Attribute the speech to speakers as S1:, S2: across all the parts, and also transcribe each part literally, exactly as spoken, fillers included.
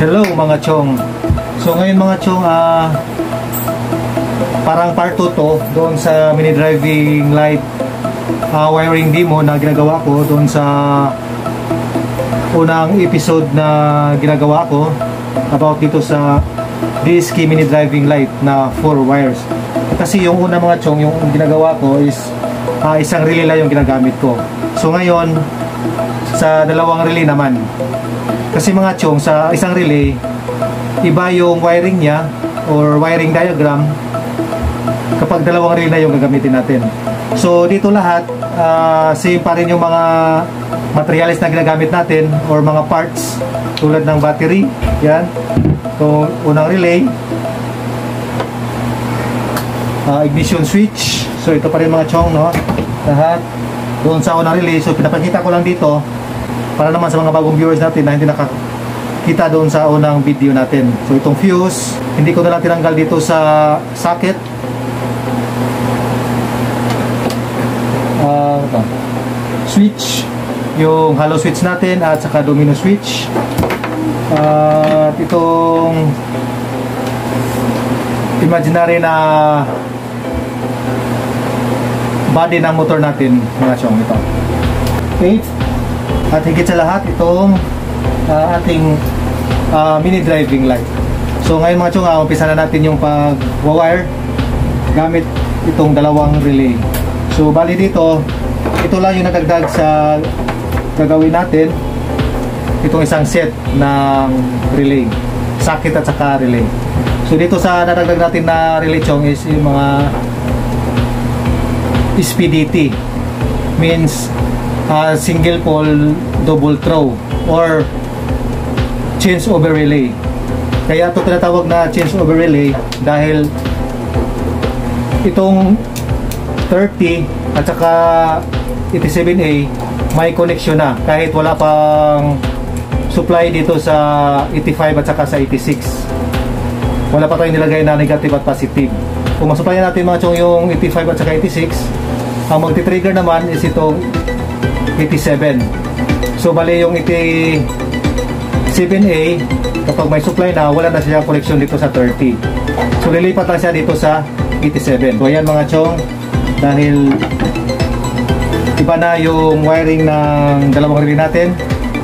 S1: Hello mga chong. So ngayon mga chong, uh, parang part two to doon sa mini driving light uh, wiring demo na ginagawa ko doon sa unang episode na ginagawa ko about dito sa D S K mini driving light na four wires. Kasi yung una mga chong, yung ginagawa ko is uh, isang relay lang yung ginagamit ko. So ngayon sa dalawang relay naman. Kasi mga chong, sa isang relay, iba yung wiring niya or wiring diagram kapag dalawang relay na yung gagamitin natin. So dito lahat, uh, same pa rin yung mga materials na ginagamit natin or mga parts tulad ng battery. Yan. So unang relay, uh, ignition switch. So ito pa rin mga chong, no? Lahat. Doon sa unang relay, so pinapakita ko lang dito para naman sa mga bagong viewers natin na hindi nakakita doon sa unang video natin. So itong fuse, hindi ko na lang tinanggal dito sa socket. Uh, ito. Switch, yung hollow switch natin at saka domino switch. Uh, at itong imaginary na body ng motor natin, mga chong, ito. eight. At higit sa lahat, itong uh, ating uh, mini driving light. So ngayon mga chong, uh, umpisa na natin yung pag-wire gamit itong dalawang relay. So bali dito, ito lang yung nadagdag sa gagawin natin. Itong isang set ng relay, socket at saka relay. So dito sa nadagdag natin na relay chong is yung mga S P D T, means uh, single pole double throw or change over relay. Kaya ito tinatawag na change over relay dahil itong thirty at saka eighty-seven A may connection na kahit wala pang supply dito sa eighty-five at saka sa eighty-six. Wala pa tayong nilagay na negative at positive. Kung masupply natin mga chong yung eighty-five at saka eighty-six, ang magti-trigger naman is itong eighty-seven. So bali yung eighty-seven A, kapag may supply na, wala na siya connection dito sa thirty. So lilipat lang siya dito sa eighty-seven. So ayan mga chong, dahil iba na yung wiring ng dalawang relay natin,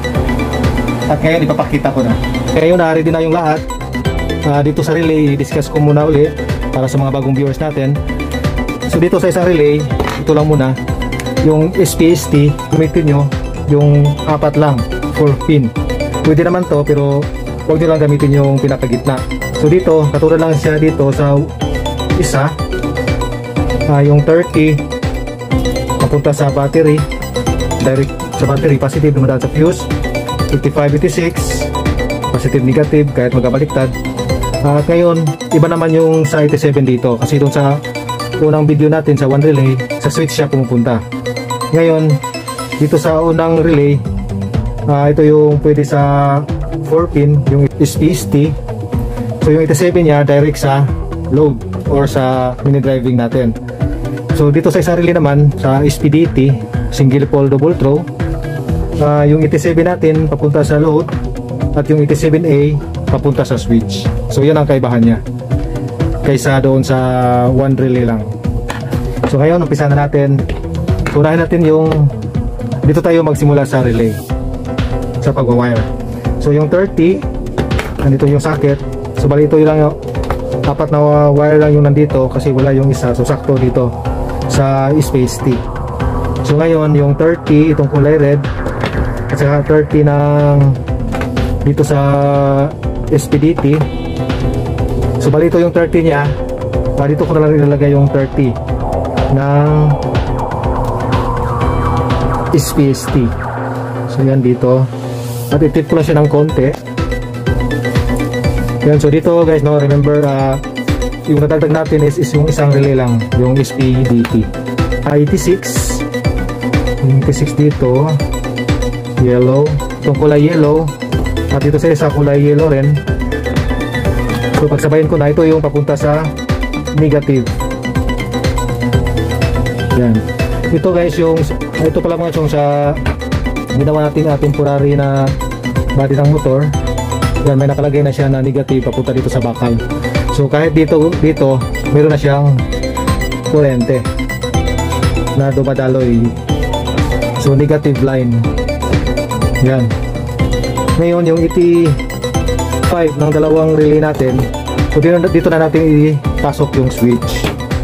S1: at ngayon ipapakita ko na. Kaya yun, na-ready na yung lahat. Uh, dito sa relay, discuss ko muna ulit para sa mga bagong viewers natin. So dito sa isang relay, ito lang muna yung S P S T, gamitin nyo yung apat lang, four pin. Pwede naman to, pero huwag nyo lang gamitin yung pinakagitna. So dito, katulad lang siya dito sa isa, uh, yung thirty papunta sa battery, direct sa battery, positive dumadaan sa fuse. Eighty-five, eighty-six, positive, negative, kahit magkabaliktad. At uh, ngayon, iba naman yung sa eighty-seven dito, kasi doon sa unang video natin sa one relay, sa switch siya pumupunta. Ngayon, dito sa unang relay, uh, ito yung pwede sa four pin, yung S P S T. So yung eighty-seven niya direct sa load or sa mini driving natin. So dito sa isang relay naman, sa S P D T, single pole double throw, uh, yung eighty-seven natin papunta sa load at yung eighty-seven A papunta sa switch. So yan ang kaibahan niya kaysa doon sa one relay lang. So ngayon, umpisa na natin. Unahin natin yung dito tayo magsimula sa relay, sa pag-wire. So yung thirty, nandito yung socket. So bali ito lang yung apat na wire lang yung nandito kasi wala yung isa. So sakto dito sa space T. So ngayon yung thirty, itong kulay red, at saka thirty ng dito sa S P D T. So bali ito yung thirty niya. Bali dito ko na lang ilalagay yung thirty ng S P S T. So yan dito. At itip ko lang siya ng konti. Yan, so dito guys, no, remember uh, yung nadagdag natin is, is yung isang relay lang, yung S P D T. eighty-six, eighty-six dito, yellow, itong kulay yellow, at dito sa isa kulay yellow rin. So pagsabayin ko na, ito yung papunta sa negative. Yan. Ito guys, yung ito pala mga chong sa ginawa natin uh, temporary na body ng motor. Yan, may nakalagay na siya na negative papunta dito sa bakal. So kahit dito, dito meron na siyang kurente na dumadaloy. So negative line. Yan. Ngayon yung eighty-five ng dalawang relay natin, so dito, dito na natin ipasok yung switch.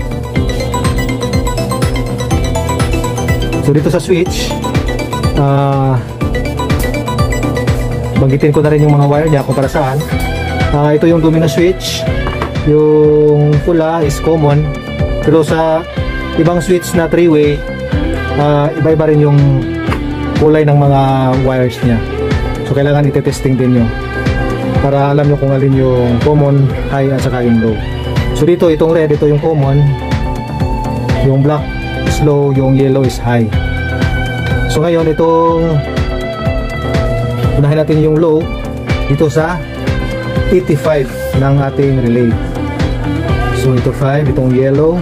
S1: So dito sa switch, ah uh, banggitin ko na rin yung mga wire niya kung para saan. Uh, ito yung domino switch. Yung pula is common, pero sa ibang switch na three way, uh, iba-iba rin yung kulay ng mga wires niya. So kailangan ite-testing din nyo para alam nyo kung alin yung common, high at saka yung low. So dito itong red, ito yung common, yung black is low, yung yellow is high. So ngayon itong unahin natin yung low dito sa eighty-five ng ating relay. So ito five, itong yellow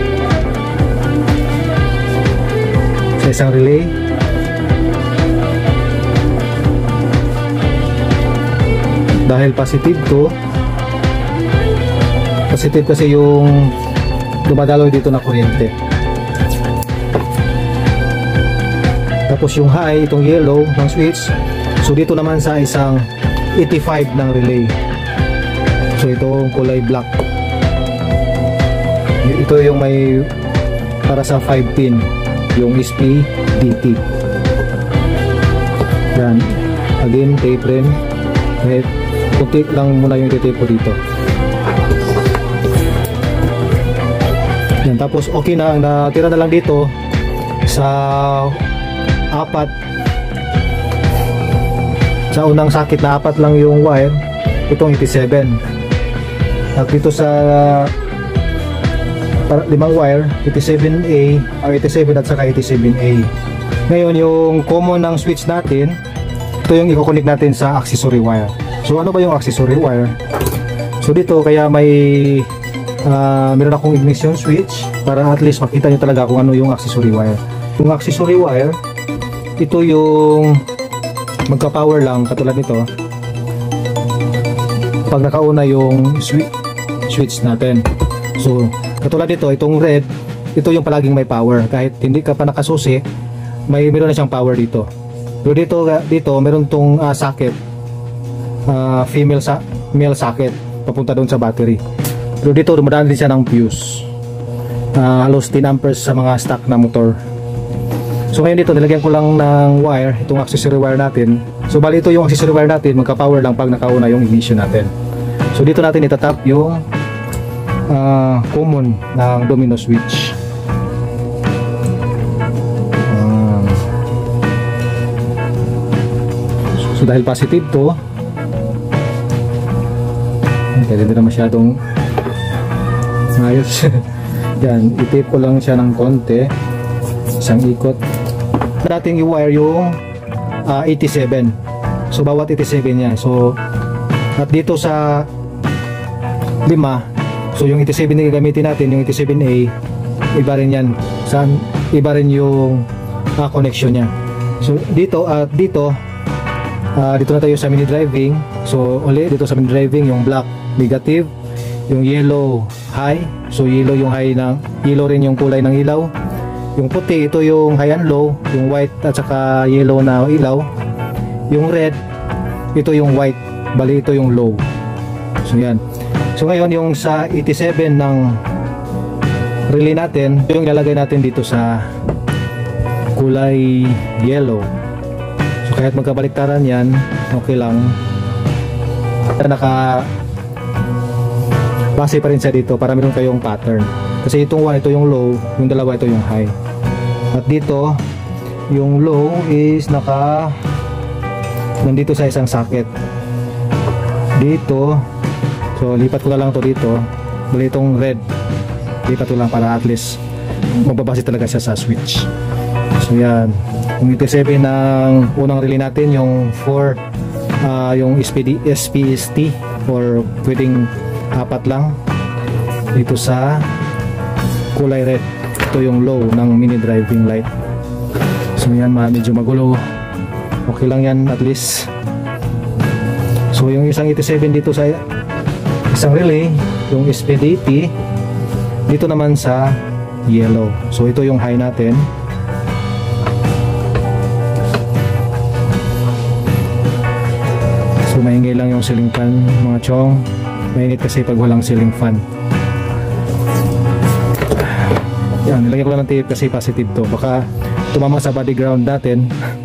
S1: sa isang relay. Dahil positive to, positive kasi yung dumadaloy dito na kuryente. Tapos yung high, itong yellow ng switch. So dito naman sa isang eighty-five ng relay. So ito kulay black. Ito yung may para sa five pin, yung S P D T. Yan. Again, tape rin. Kahit kunti lang muna yung tape ko dito. Yan. Tapos okay na. Natira na lang dito sa apat. Sa unang sakit na apat lang yung wire, itong eighty-seven. At dito sa para, limang wire, eighty-seven A, or eighty-seven at saka eighty-seven A. Ngayon yung common ng switch natin, ito yung i-connect natin sa accessory wire. So ano ba yung accessory wire? So dito kaya may uh, meron akong ignition switch para at least makita nyo talaga kung ano yung accessory wire. Yung accessory wire, ito yung magka-power lang katulad nito pag nakauna yung switch switch natin. So katulad nito, itong red, ito yung palaging may power kahit hindi ka pa nakasusi, may meron na siyang power dito. Pero dito dito meron tong uh, socket, uh, female sa male socket papunta doon sa battery. Pero dito dumadaan din siya ng fuse, uh, halos ten amperes sa mga stock na motor. So ngayon dito nilagyan ko lang ng wire, itong accessory wire natin. So bali ito yung accessory wire natin, magka-power lang pag nakauna yung ignition natin. So dito natin itatap yung uh, common ng domino switch. Um, so dahil positive to, kaya hindi na masyadong ayos. Yan, i-tape ko lang siya ng konti, isang ikot. Dating i-wire yung uh, eighty-seven. So bawat eighty-seven yan. So at dito sa lima, so yung eighty-seven na gagamitin natin, yung eighty-seven A, iba rin yan. Saan? Iba rin yung uh, connection niya. So dito at uh, dito uh, dito na tayo sa mini driving. So ulit dito sa mini driving, yung black negative, yung yellow high. So yellow yung high ng yellow rin yung kulay ng ilaw. Yung puti, ito yung high and low, yung white at saka yellow na ilaw. Yung red, ito yung white, bali ito yung low. So yan. So ngayon yung sa eighty-seven ng relay natin, yung ilalagay natin dito sa kulay yellow. So kahit magkabaliktaran yan, okay lang. Naka base pa rin siya dito para meron kayong pattern. Kasi itong one, ito yung low, yung dalawa, ito yung high. At dito, yung low is naka nandito sa isang socket. Dito, so lipat ko na lang to dito. Bali itong red, lipat ko lang para at least magbabase talaga siya sa switch. So yan, yung eighty-seven ng unang relay natin, yung four, uh, yung S P D, S P S T, or pwedeng apat lang dito sa kulay red. Ito yung low ng mini driving light. So yan, medyo magulo, okay lang yan at least. So So yung isang eighty-seven dito sa isang relay, yung S P D T dito naman sa yellow. So ito yung high natin. So maingay lang yung ceiling fan mga chong. Mainit kasi pag walang ceiling fan. Yan, nilagyan ko lang ng tape kasi positive to. Baka tumama sa body ground natin.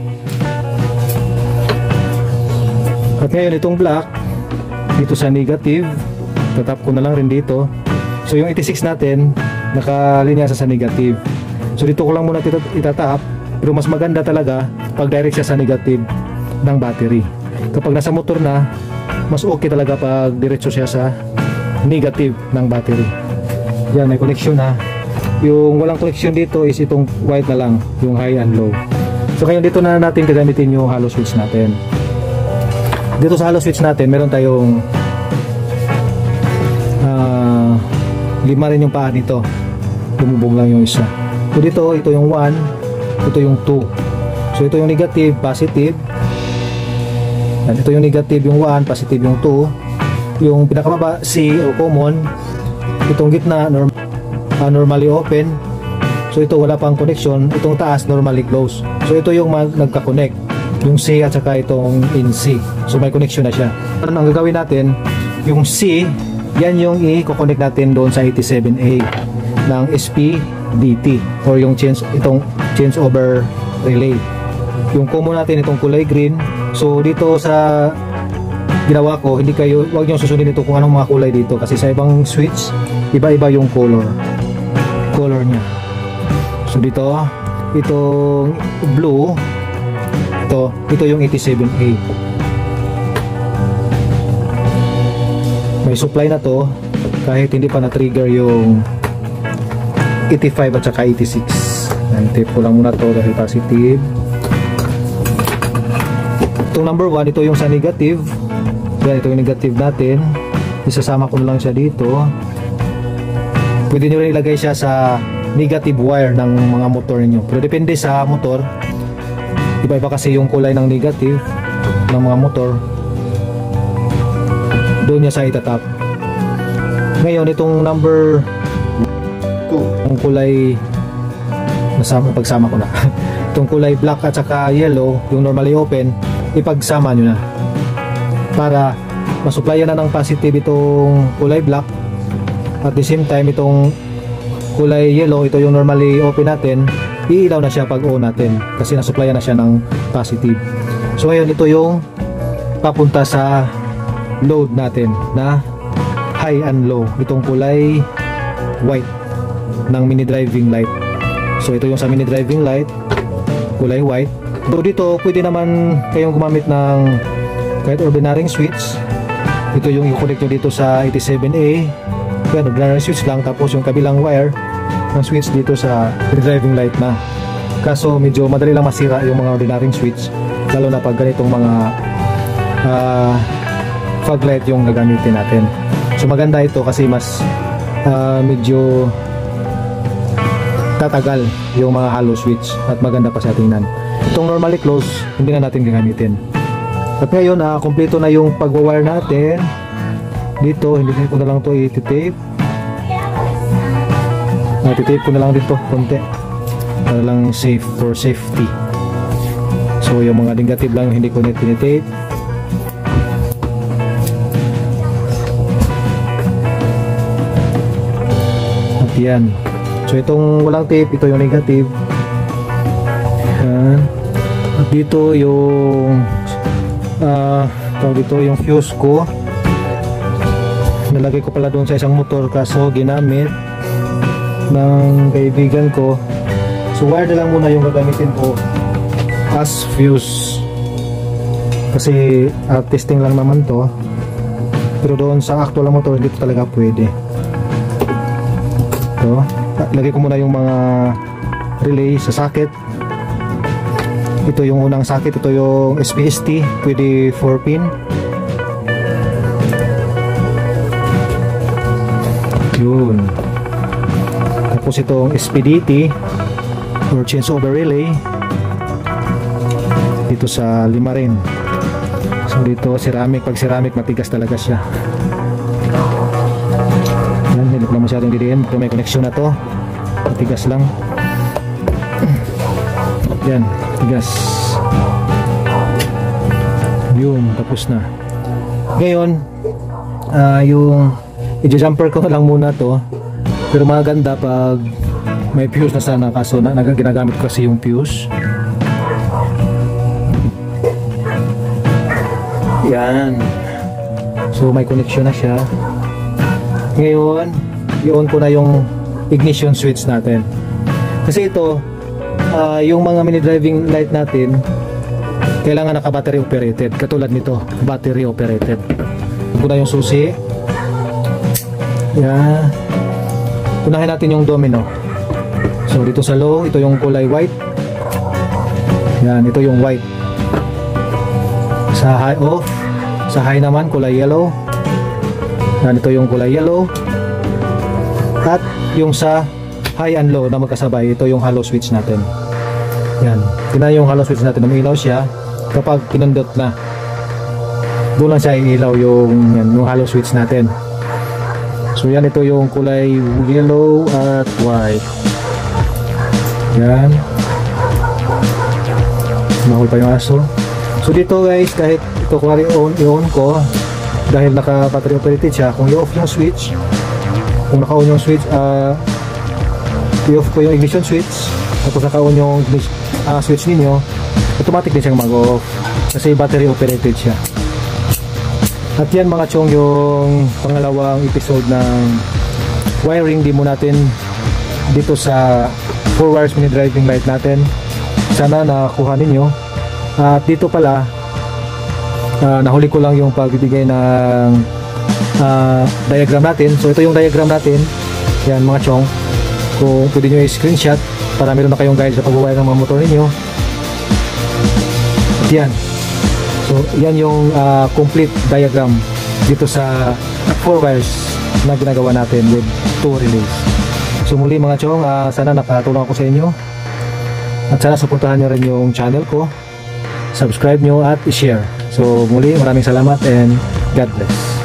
S1: At ngayon itong black dito sa negative, tatap ko na lang rin dito. So yung eighty-six natin nakalinya sa negative. So dito ko lang muna itatap, pero mas maganda talaga pag direct siya sa negative ng battery. Kapag nasa motor na, mas okay talaga pag diretso siya sa negative ng battery. Yan, may connection na. Yung walang connection dito is itong white na lang, yung high and low. So ngayon dito na natin gagamitin yung hollow switch natin. Dito sa hollow switch natin, meron tayong uh, lima rin yung paa nito. Lumubog lang yung isa. So dito, ito yung one, ito yung two. So ito yung negative, positive. And ito yung negative yung one, positive yung two. Yung pinakababa, C o common. Itong gitna, norm uh, normally open. So ito wala pang connection. Itong taas, normally close. So ito yung nagka-connect. Yung C at saka itong in C. So may connection na siya. Ano ang gagawin natin? Yung C, yan yung i-connect natin doon sa eighty-seven A ng S P D T or yung change, itong change over relay. Yung common natin itong kulay green. So dito sa ginawa ko, hindi kayo, wag niyo susundin ito kung anong mga kulay dito kasi sa ibang switch, iba-iba yung color. Color niya. So dito, itong blue, ito, ito yung eighty-seven A. May supply na to kahit hindi pa na-trigger yung eighty-five at saka eighty-six. Tape ko lang muna to dahil positive. Itong number one, ito yung sa negative. Yan, ito yung negative natin. Isasama ko na lang siya dito. Pwede nyo rin ilagay siya sa negative wire ng mga motor niyo. Pero depende sa motor. Iba-iba kasi yung kulay ng negative ng mga motor. Doon niya sa itatap. Ngayon itong number two, yung kulay nasama, pagsama ko na. Itong kulay black at saka yellow, yung normally open, ipagsama nyo na para masupplyan na ng positive itong kulay black. At the same time itong kulay yellow, ito yung normally open natin, iilaw na siya pag on natin kasi nasupplyan na siya ng positive. So ngayon ito yung papunta sa load natin na high and low, itong kulay white ng mini driving light. So ito yung sa mini driving light, kulay white. So dito pwede naman kayong gumamit ng kahit ordinary switch. Ito yung i-connect nyo dito sa eighty-seven A, kaya ordinary switch lang, tapos yung kabilang wire ng switch dito sa mini driving light na. Kaso medyo madali lang masira yung mga ordinary switch, lalo na pag ganitong mga uh, fog light yung gagamitin natin. So maganda ito kasi mas uh, medyo tatagal yung mga hollow switch at maganda pa sa tingnan. Itong normally close, hindi na natin gagamitin. At ngayon, uh, kompleto na yung pagwawire natin. Dito, hindi ko na lang ito i-tape. Uh, i-tape ko na lang dito, konti. Para lang safe, for safety. So yung mga negative lang hindi ko nit-tape. Yan. So itong walang tape, ito yung negative. Yan. At dito yung uh, dito yung fuse ko. Nalagay ko pala doon sa isang motor kaso ginamit ng kaibigan ko. So wire na lang muna yung gagamitin ko as fuse. Kasi uh, testing lang naman to. Pero doon sa actual motor hindi talaga pwede. So, lagay ko muna yung mga relay sa socket. Ito yung unang socket, ito yung S P S T, pwede four pin. Yun. Tapos itong S P D T or change over relay dito sa lima rin. So dito ceramic, pag ceramic matigas talaga siya. Yan, hindi ko na masyadong didiin. Kung may connection na to, matigas lang. Yan, tigas. Yun, tapos na. Ngayon, uh, yung i-jumper ko lang muna to. Pero maganda pag may fuse na sana, kaso na ginagamit ko kasi yung fuse. Yan. So may connection na siya. Ngayon, i-on ko na yung ignition switch natin. Kasi ito, uh, yung mga mini driving light natin, kailangan naka battery operated. Katulad nito, battery operated. Ito na yung susi. Yan. Unahin natin yung domino. So dito sa low, ito yung kulay white. Yan, ito yung white. Sa high off, sa high naman kulay yellow. Yan, ito yung kulay yellow. At yung sa high and low na magkasabay, ito yung hollow switch natin. Yan, tina yung hollow switch natin, umilaw siya kapag pinundot na. Doon lang siya iilaw yung, yan, yung hollow switch natin. So yan, ito yung kulay yellow at white. Yan. Mahul pa yung aso. So dito guys, kahit ito kung i-on, i-on ko, dahil naka battery operated siya, kung i-off yung switch, kung naka-on yung switch, uh, i-off ko yung ignition switch, tapos naka-on yung uh, switch ninyo, automatic din siyang mag-off kasi battery operated siya. At yan mga chong, yung pangalawang episode ng wiring demo natin dito sa four wires mini driving light natin. Sana nakuha ninyo. At dito pala, uh, nahuli ko lang yung pagbibigay ng uh, diagram natin. So ito yung diagram natin. Yan mga chong, kung pwede nyo i-screenshot para meron na kayong guide sa pag-wire ng mga motor ninyo. At yan. So yan yung uh, complete diagram dito sa four wires na ginagawa natin with two relays. So muli mga chong, uh, sana nakatulong ako sa inyo. At sana suportahan nyo rin yung channel ko. Subscribe nyo at i-share. So muli, maraming salamat and God bless.